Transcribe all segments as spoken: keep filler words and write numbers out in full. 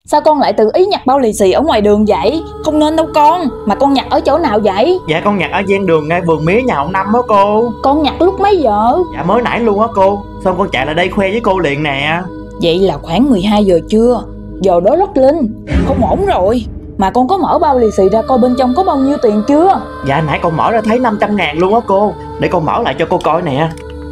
Sao con lại tự ý nhặt bao lì xì ở ngoài đường vậy? Không nên đâu con. Mà con nhặt ở chỗ nào vậy? Dạ con nhặt ở ven đường ngay vườn mía nhà ông Năm đó cô. Con nhặt lúc mấy giờ? Dạ mới nãy luôn á cô. Xong con chạy lại đây khoe với cô liền nè. Vậy là khoảng mười hai giờ trưa. Giờ đó rất linh. Không ổn rồi. Mà con có mở bao lì xì ra coi bên trong có bao nhiêu tiền chưa? Dạ nãy con mở ra thấy năm trăm ngàn luôn á cô. Để con mở lại cho cô coi nè.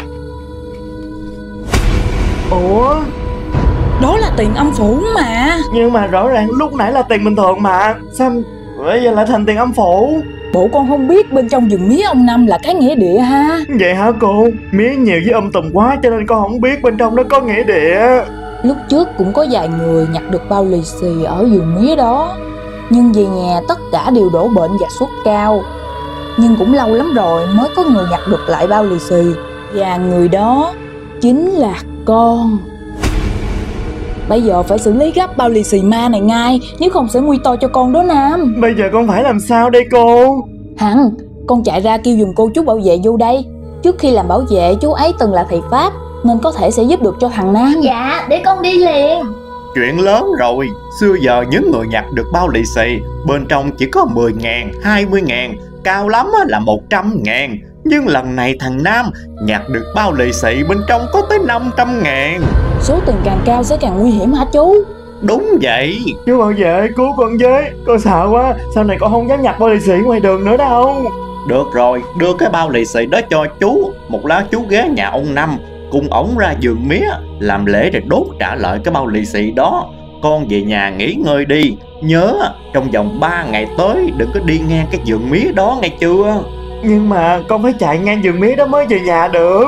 Ủa? Đó là tiền âm phủ mà. Nhưng mà rõ ràng lúc nãy là tiền bình thường mà. Sao bây giờ lại thành tiền âm phủ? Bộ con không biết bên trong vườn mía ông Năm là cái nghĩa địa ha? Vậy hả cô? Mía nhiều với um tùm quá cho nên con không biết bên trong đó có nghĩa địa. Lúc trước cũng có vài người nhặt được bao lì xì ở vườn mía đó, nhưng về nhà tất cả đều đổ bệnh và sốt cao. Nhưng cũng lâu lắm rồi mới có người nhặt được lại bao lì xì. Và người đó chính là con. Bây giờ phải xử lý gấp bao lì xì ma này ngay, nếu không sẽ nguy to cho con đó Nam. Bây giờ con phải làm sao đây cô? Hằng, con chạy ra kêu giùm cô chú bảo vệ vô đây. Trước khi làm bảo vệ chú ấy từng là thầy Pháp, nên có thể sẽ giúp được cho thằng Nam. Dạ, để con đi liền. Chuyện lớn rồi. Xưa giờ những người nhặt được bao lì xì bên trong chỉ có mười ngàn, hai mươi ngàn, cao lắm là một trăm ngàn. Nhưng lần này thằng Nam nhặt được bao lì xì bên trong có tới năm trăm ngàn. Số tiền càng cao sẽ càng nguy hiểm hả chú? Đúng vậy. Chú bảo vệ cứu con với. Con sợ quá. Sau này con không dám nhặt bao lì xì ngoài đường nữa đâu. Được rồi, đưa cái bao lì xì đó cho chú. Một lát chú ghé nhà ông Năm cùng ổng ra vườn mía làm lễ rồi đốt trả lại cái bao lì xì đó. Con về nhà nghỉ ngơi đi. Nhớ trong vòng ba ngày tới đừng có đi ngang cái vườn mía đó nghe chưa? Nhưng mà con phải chạy ngang vườn mía đó mới về nhà được.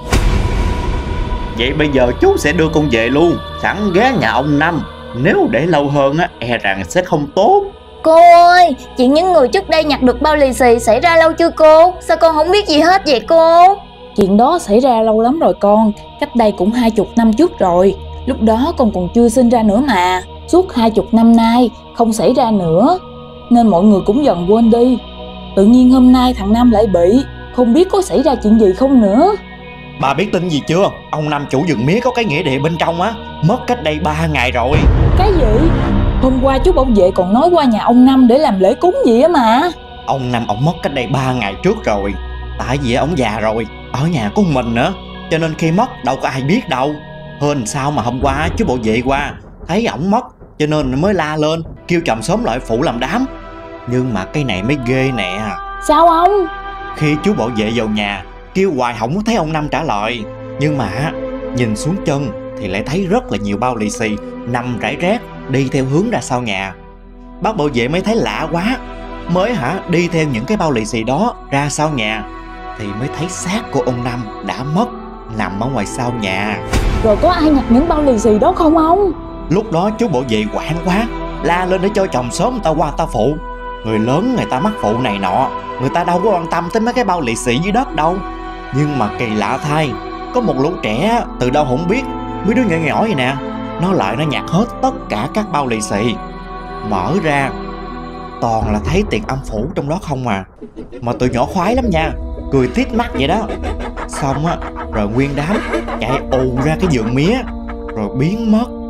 Vậy bây giờ chú sẽ đưa con về luôn, sẵn ghé nhà ông Năm. Nếu để lâu hơn á, e rằng sẽ không tốt. Cô ơi, chuyện những người trước đây nhặt được bao lì xì xảy ra lâu chưa cô? Sao con không biết gì hết vậy cô? Chuyện đó xảy ra lâu lắm rồi con. Cách đây cũng hai chục năm trước rồi. Lúc đó con còn chưa sinh ra nữa mà. Suốt hai chục năm nay không xảy ra nữa, nên mọi người cũng dần quên đi. Tự nhiên hôm nay thằng Nam lại bị, không biết có xảy ra chuyện gì không nữa. Bà biết tin gì chưa? Ông Năm chủ vườn mía có cái nghĩa địa bên trong á, mất cách đây ba ngày rồi. Cái gì? Hôm qua chú bảo vệ còn nói qua nhà ông Năm để làm lễ cúng gì á mà. Ông Năm ổng mất cách đây ba ngày trước rồi. Tại vì ổng già rồi, ở nhà có mình nữa, cho nên khi mất đâu có ai biết đâu. Hên sao mà hôm qua chú bảo vệ qua thấy ổng mất, cho nên mới la lên kêu chồng xóm lại phụ làm đám. Nhưng mà cái này mới ghê nè. Sao ông? Khi chú bảo vệ vào nhà kêu hoài không có thấy ông Năm trả lời. Nhưng mà nhìn xuống chân thì lại thấy rất là nhiều bao lì xì nằm rải rác đi theo hướng ra sau nhà. Bác bảo vệ mới thấy lạ quá, mới hả đi theo những cái bao lì xì đó ra sau nhà thì mới thấy xác của ông Năm đã mất nằm ở ngoài sau nhà. Rồi có ai nhặt những bao lì xì đó không ông? Lúc đó chú bảo vệ hoảng quá, la lên để cho chồng xóm người ta qua ta phụ. Người lớn người ta mắc phụ này nọ, người ta đâu có quan tâm tới mấy cái bao lì xì dưới đất đâu. Nhưng mà kỳ lạ thay, có một lũ trẻ từ đâu không biết, mấy đứa nhỏ nhỏ vậy nè, nó lại nó nhặt hết tất cả các bao lì xì. Mở ra toàn là thấy tiền âm phủ trong đó không à. Mà tụi nhỏ khoái lắm nha, cười tít mắt vậy đó. Xong á, rồi nguyên đám chạy ù ra cái vườn mía rồi biến mất.